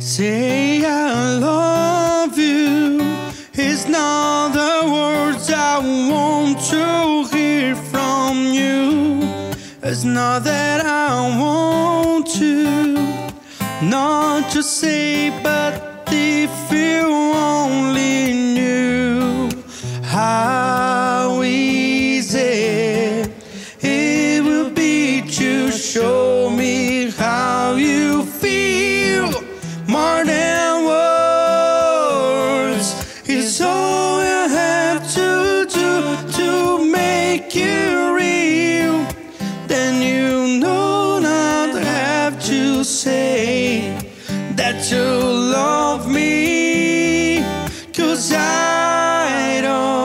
Say I love you is not the words I want to hear from you. It's not that I want to, not to say, but if you only knew how easy it would be to show me how you feel. More than words is all I have to do to make you real. Then you know not have to say that you love me, 'cause I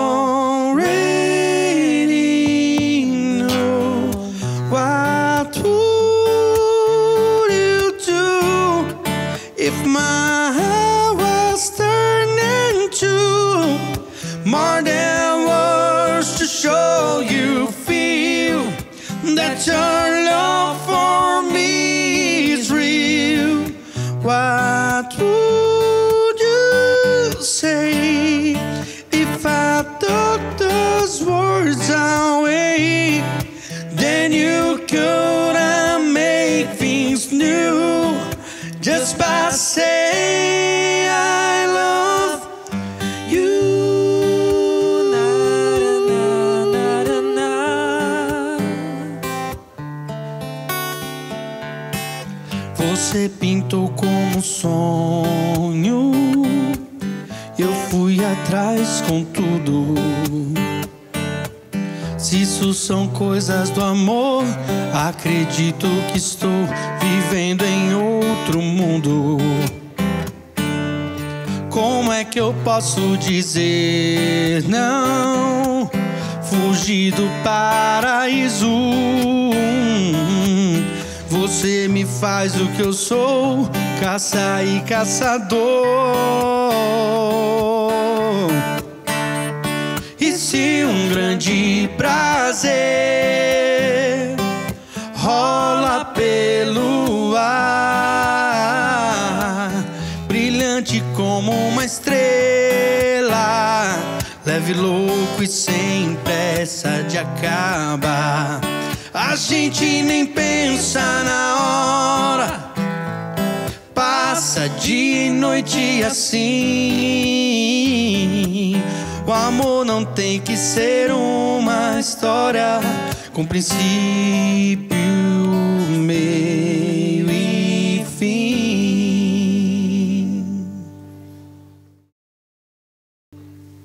already know. What would you do if my heart was turned into more than words to show you feel that your love for me is real? What would you say if I took those words away? Then you couldn't make things new just by saying I love you. Você pintou como um sonho, eu fui atrás com tudo. Se isso são coisas do amor, acredito que estou vivendo em outro mundo. Como é que eu posso dizer não? Fugir do paraíso. Você me faz o que eu sou, caça e caçador. E se um grande prazer rola pelo ar, brilhante como uma estrela, leve, louco e sem pressa de acabar. A gente nem pensa na hora, passa dia e noite assim. O amor não tem que ser uma história com princípio, meio e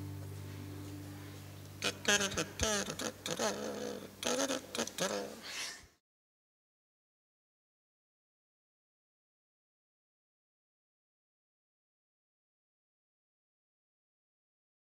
fim.